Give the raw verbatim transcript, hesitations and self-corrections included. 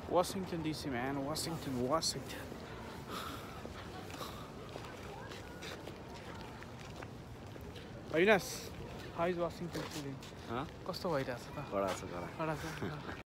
Washington D C, man. Washington, Washington. Avinas, how is Washington feeling? Huh? कस्तो भइरहेछ त? कडा छ कडा कडा छ?